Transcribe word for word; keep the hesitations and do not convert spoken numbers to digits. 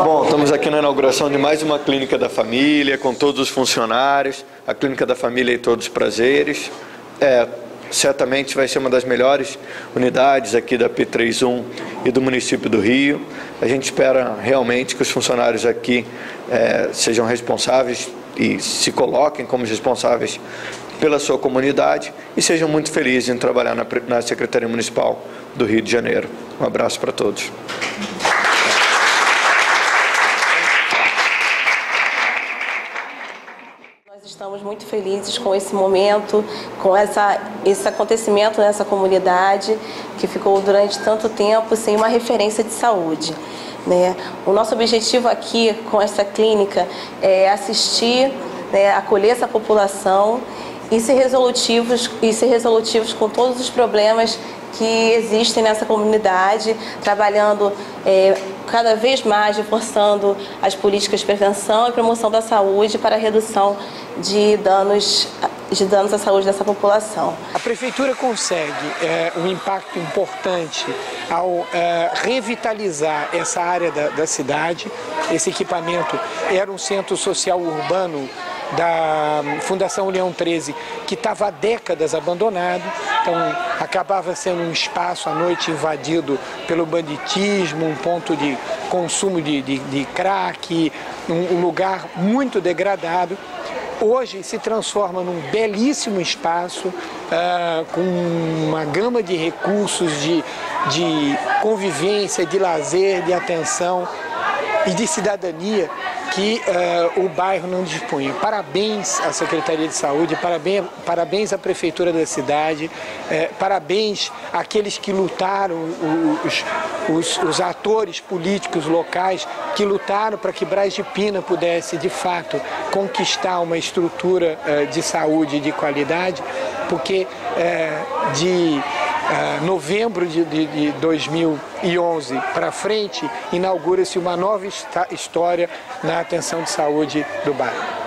Bom, estamos aqui na inauguração de mais uma Clínica da Família, com todos os funcionários, a Clínica da Família e Todos os Prazeres. É, certamente vai ser uma das melhores unidades aqui da P três um e do município do Rio. A gente espera realmente que os funcionários aqui é, sejam responsáveis e se coloquem como responsáveis pela sua comunidade e sejam muito felizes em trabalhar na, na Secretaria Municipal do Rio de Janeiro. Um abraço para todos. Nós estamos muito felizes com esse momento, com essa, esse acontecimento nessa comunidade que ficou durante tanto tempo sem uma referência de saúde, né? O nosso objetivo aqui com essa clínica é assistir, né, acolher essa população e ser resolutivos, e ser resolutivos com todos os problemas que existem nessa comunidade, trabalhando é, cada vez mais, reforçando as políticas de prevenção e promoção da saúde para a redução de danos, de danos à saúde dessa população. A Prefeitura consegue é, um impacto importante ao é, revitalizar essa área da, da cidade. Esse equipamento era um centro social urbano da Fundação Leão treze, que estava há décadas abandonado, então acabava sendo um espaço à noite invadido pelo banditismo, um ponto de consumo de, de, de crack, um, um lugar muito degradado. Hoje se transforma num belíssimo espaço, uh, com uma gama de recursos de, de convivência, de lazer, de atenção e de cidadania que uh, o bairro não dispunha. Parabéns à Secretaria de Saúde, parabéns, parabéns à Prefeitura da cidade, eh, parabéns àqueles que lutaram, os, os, os atores políticos locais que lutaram para que Braz de Pina pudesse, de fato, conquistar uma estrutura uh, de saúde de qualidade, porque uh, de Uh, novembro de, de, de dois mil e onze para frente, inaugura-se uma nova história na atenção de saúde do bairro.